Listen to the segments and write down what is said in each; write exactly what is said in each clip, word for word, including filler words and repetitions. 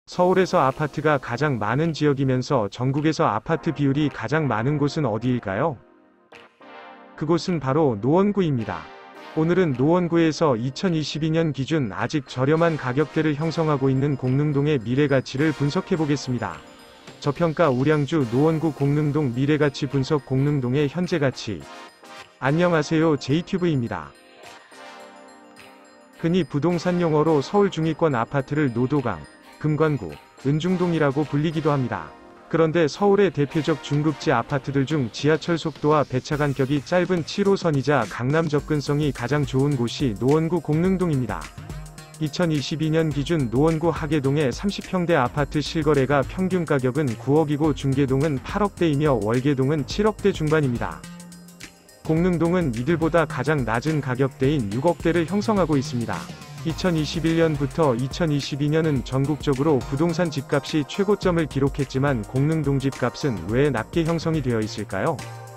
서울에서 아파트가 가장 많은 지역이면서 전국에서 아파트 비율이 가장 많은 곳은 어디일까요? 그곳은 바로 노원구입니다. 오늘은 노원구에서 이천이십이 년 기준 아직 저렴한 가격대를 형성하고 있는 공릉동의 미래가치를 분석해보겠습니다. 저평가 우량주 노원구 공릉동 미래가치 분석. 공릉동의 현재 가치. 안녕하세요, 제이튜브입니다. 흔히 부동산 용어로 서울 중위권 아파트를 노도강, 금관구, 은중동이라고 불리기도 합니다. 그런데 서울의 대표적 중급지 아파트들 중 지하철 속도와 배차 간격이 짧은 칠 호선이자 강남 접근성이 가장 좋은 곳이 노원구 공릉동입니다. 이천이십이 년 기준 노원구 하계동의 삼십 평대 아파트 실거래가 평균 가격은 구억이고 중계동은 팔억대이며 월계동은 칠억대 중반입니다. 공릉동은 이들보다 가장 낮은 가격대인 육억대를 형성하고 있습니다. 이천이십일 년부터 이천이십이 년은 전국적으로 부동산 집값이 최고점을 기록했지만 공릉동 집값은 왜 낮게 형성이 되어 있을까요?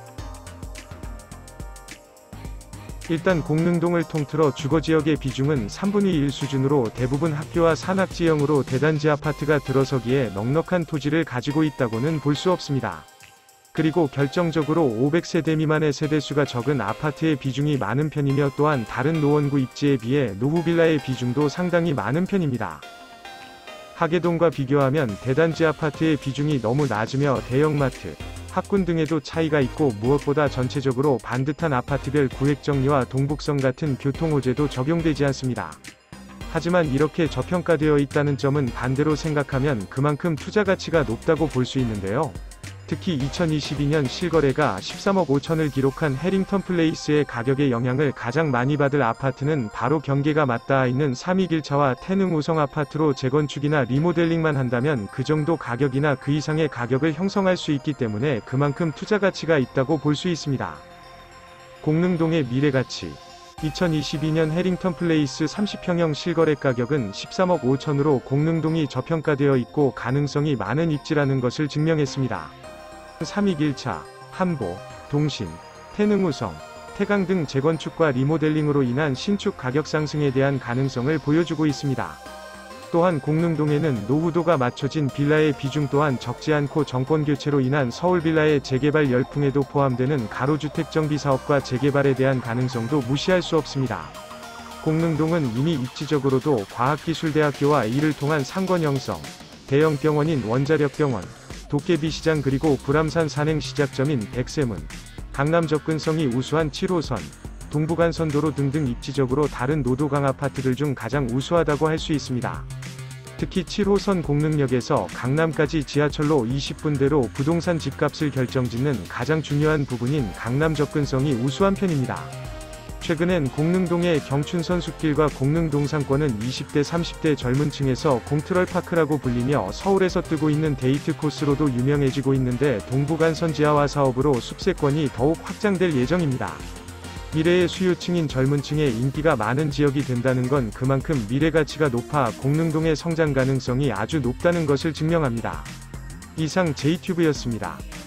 일단 공릉동을 통틀어 주거지역의 비중은 삼분의 일 수준으로 대부분 학교와 산악지형으로 대단지 아파트가 들어서기에 넉넉한 토지를 가지고 있다고는 볼 수 없습니다. 그리고 결정적으로 오백 세대 미만의 세대수가 적은 아파트의 비중이 많은 편이며 또한 다른 노원구 입지에 비해 노후빌라의 비중도 상당히 많은 편입니다. 하계동과 비교하면 대단지 아파트의 비중이 너무 낮으며 대형마트, 학군 등에도 차이가 있고 무엇보다 전체적으로 반듯한 아파트별 구획정리와 동북성 같은 교통호재도 적용되지 않습니다. 하지만 이렇게 저평가되어 있다는 점은 반대로 생각하면 그만큼 투자 가치가 높다고 볼 수 있는데요. 특히 이천이십이 년 실거래가 십삼억 오천을 기록한 해링턴 플레이스의 가격의 영향을 가장 많이 받을 아파트는 바로 경계가 맞닿아 있는 삼익일차와 태릉 우성 아파트로 재건축이나 리모델링만 한다면 그 정도 가격이나 그 이상의 가격을 형성할 수 있기 때문에 그만큼 투자 가치가 있다고 볼 수 있습니다. 공릉동의 미래가치. 이천이십이 년 해링턴 플레이스 삼십 평형 실거래 가격은 십삼억 오천으로 공릉동이 저평가되어 있고 가능성이 많은 입지라는 것을 증명했습니다. 삼익일차, 한보, 동신, 태릉우성, 태강 등 재건축과 리모델링으로 인한 신축 가격 상승에 대한 가능성을 보여주고 있습니다. 또한 공릉동에는 노후도가 맞춰진 빌라의 비중 또한 적지 않고 정권 교체로 인한 서울 빌라의 재개발 열풍에도 포함되는 가로주택 정비 사업과 재개발에 대한 가능성도 무시할 수 없습니다. 공릉동은 이미 입지적으로도 과학기술대학교와 이를 통한 상권 형성, 대형 병원인 원자력병원, 도깨비시장 그리고 불암산 산행 시작점인 백세문, 강남 접근성이 우수한 칠 호선, 동부간선도로 등등 입지적으로 다른 노도강 아파트들 중 가장 우수하다고 할 수 있습니다. 특히 칠 호선 공릉역에서 강남까지 지하철로 이십 분대로 부동산 집값을 결정짓는 가장 중요한 부분인 강남 접근성이 우수한 편입니다. 최근엔 공릉동의 경춘선 숲길과 공릉동 상권은 이십 대 삼십 대 젊은 층에서 공트럴파크라고 불리며 서울에서 뜨고 있는 데이트 코스로도 유명해지고 있는데 동부간선 지하화 사업으로 숲세권이 더욱 확장될 예정입니다. 미래의 수요층인 젊은 층의 인기가 많은 지역이 된다는 건 그만큼 미래가치가 높아 공릉동의 성장 가능성이 아주 높다는 것을 증명합니다. 이상 제이튜브였습니다.